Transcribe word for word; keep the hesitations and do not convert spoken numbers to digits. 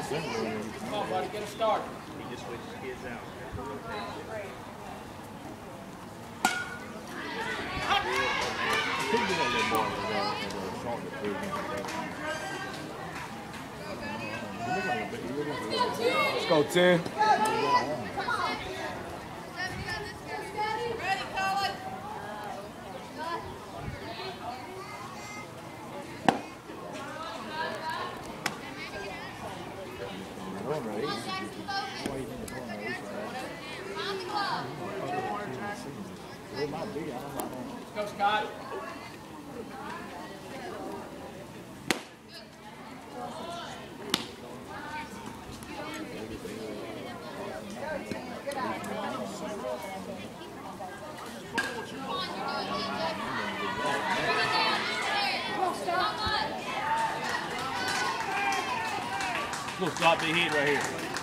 Come on, buddy, get a start. He just switches kids out. Let's go, ten. Go, Scott. We'll stop the heat right here.